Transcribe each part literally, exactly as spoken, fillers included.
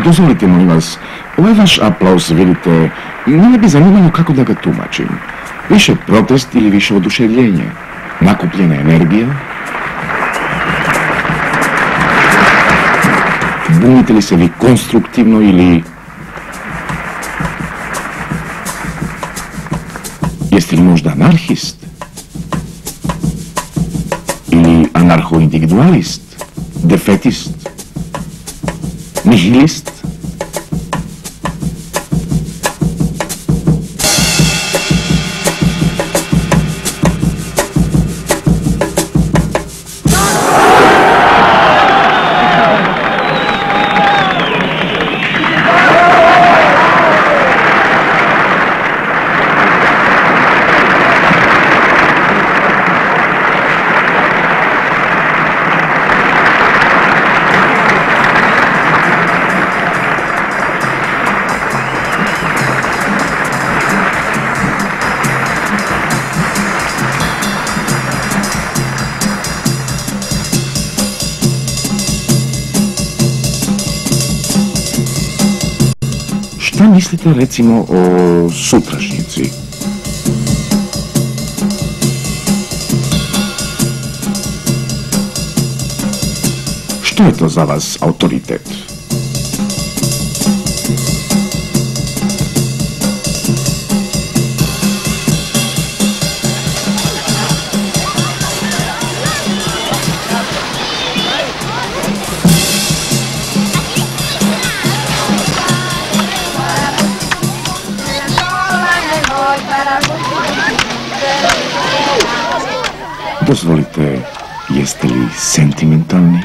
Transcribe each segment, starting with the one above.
Dozvolite, molim vas, ovaj vaš aplauz, vidite, mene bi zanimalo kako da ga tumačim. Više protest ili više oduševljenje? Nakupljena energija? Bunite li se vi konstruktivno ili... Jeste li možda anarhist? Ili anarho-individualist? Defetist? Nihilist? Šta mislite, recimo, o sutrašnjici? Što je to za vas autoritet? Dozvolite, jeste li sentimentalni?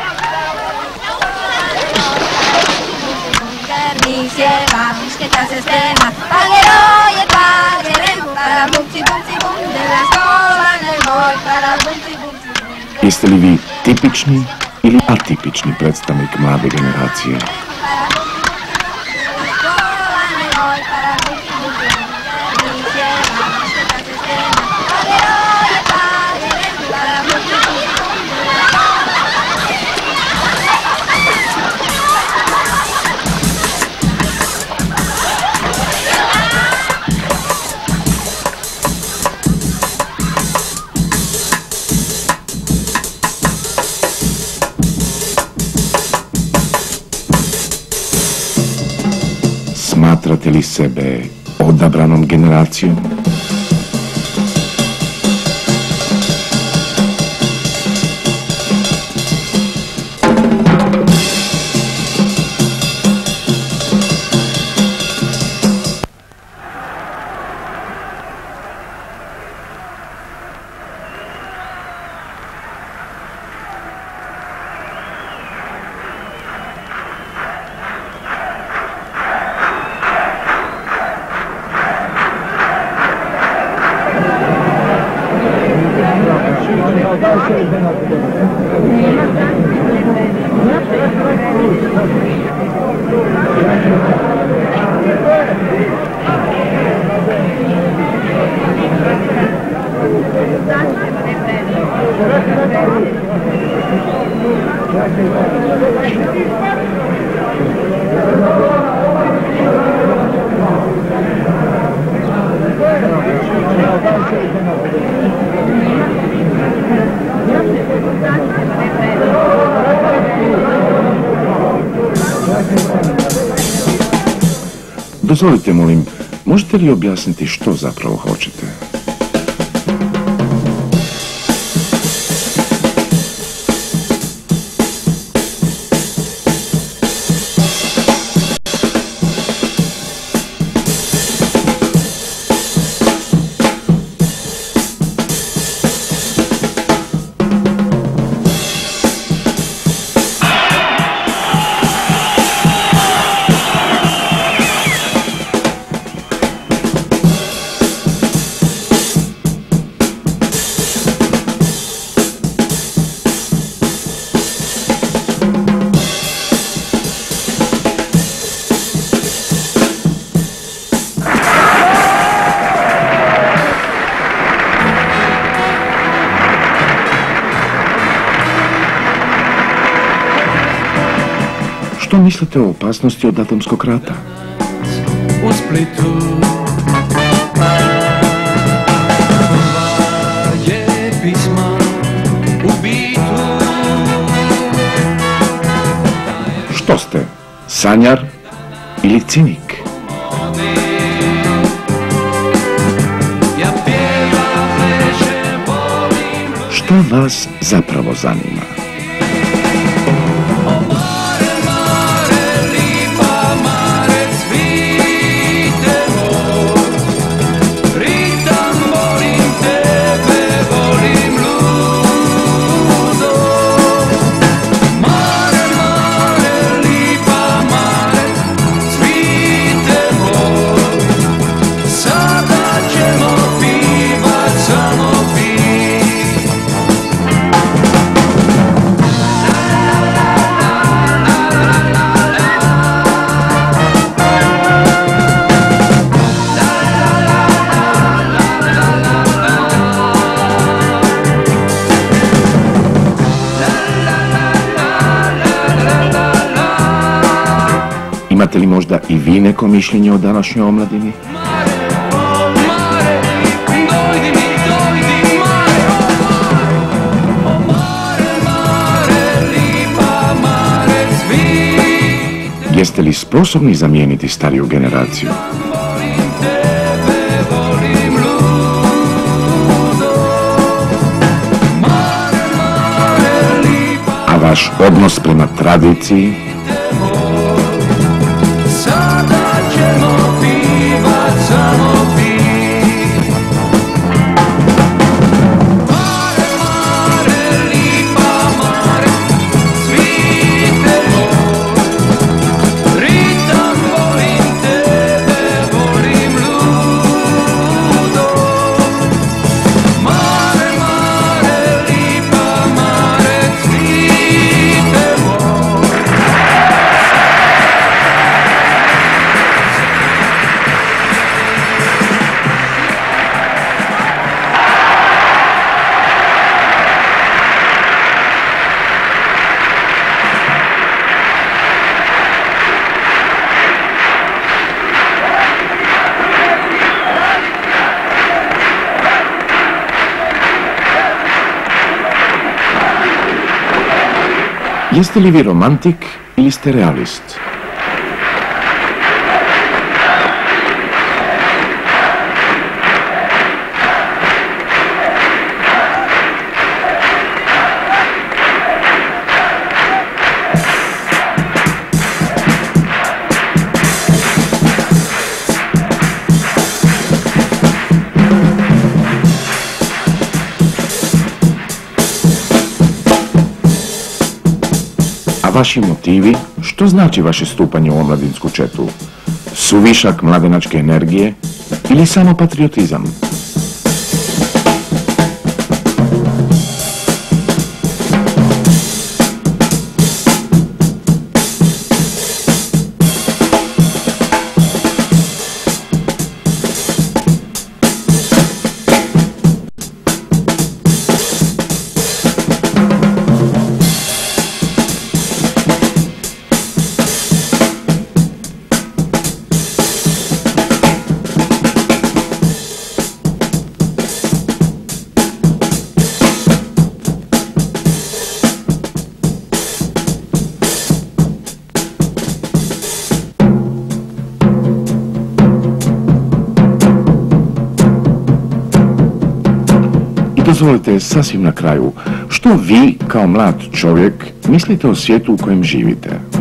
Jeste li vi tipični ili atipični predstavnik mlade generacije? Smatrate li sebe odabranom generacijom? Dozvolite, molim, možete li objasniti što zapravo hoćete? mislite o opasnosti od atomskog rata? U Splitu valje pisma u bitu. Što ste? Sanjar ili cinik? Što vas zapravo zanima? Imate li možda i vi neko mišljenje o današnjoj omladini? Jeste li sposobni zamijeniti stariju generaciju? A vaš odnos prema tradiciji? Jeste li vi romantik ili ste realist? Vaši motivi, što znači vaše stupanje u omladinsku četu? Suvišak mladenačke energije ili samo patriotizam? Dozvolite sasvim na kraju, što vi kao mlad čovjek mislite o svijetu u kojem živite?